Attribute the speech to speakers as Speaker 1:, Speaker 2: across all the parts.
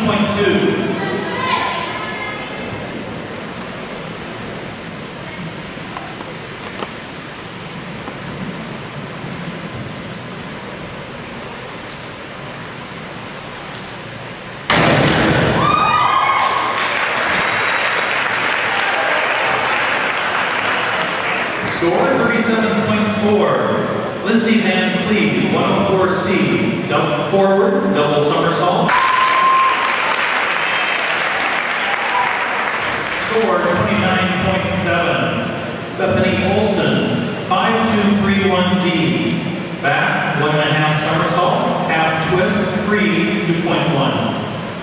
Speaker 1: 2.2.
Speaker 2: Score 37.4. Lindsay Van Cleve, 104C, double forward, double somersault. Score 29.7. Bethany Olson, 5231D, back 1.5 somersault, half twist, free 2.1.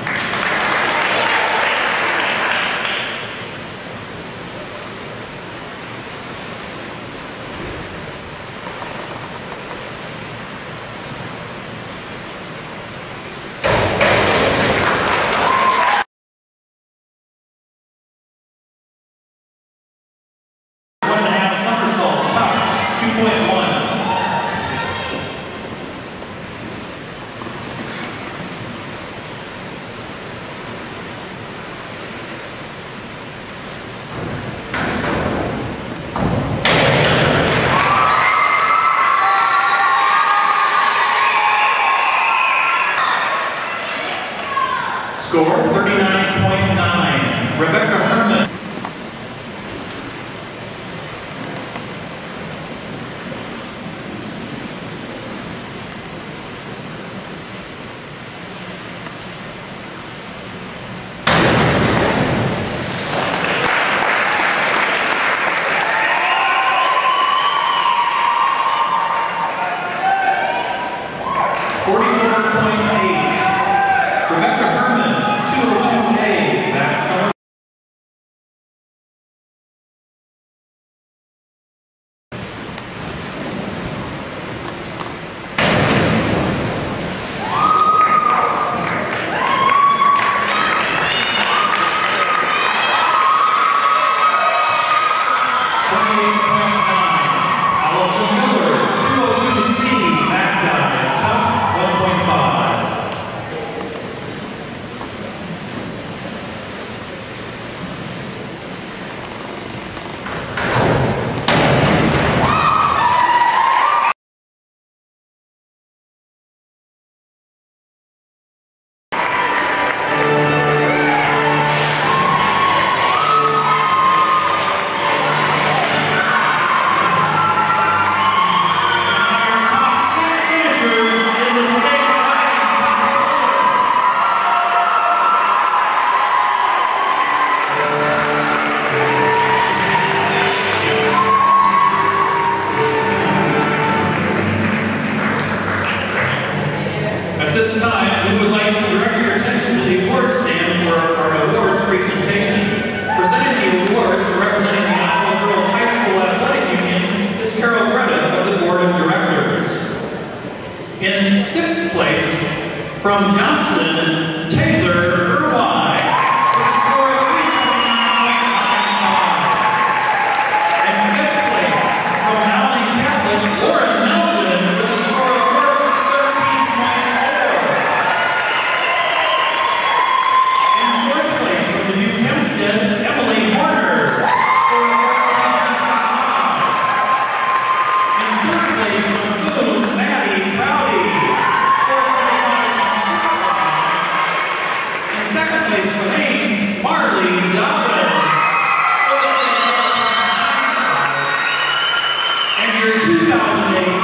Speaker 2: Score 39.9. Rebecca Herman. Rebecca Herman, 202A, back summer. Allison Miller, 202C, back dive, top 1.5. At this time, we would like to direct your attention to the awards stand for our awards presentation. Presenting the awards representing the Iowa Girls High School Athletic Union is Carol Greta of the Board of Directors. In 6th place, from Johnston, Taylor Irwine, with a score of 379.95. And 5th place, from Dowling Catholic, Lauren Nelson, with a score of 13.4. In 4th place, from the New Hempstead, Emily Horner, score of 14.65. In 3rd place, from Boone, Maddie Prouty, score of 25.65. In 2nd place, from Ames, Marley Dobbins, score of 25.95. And your 2008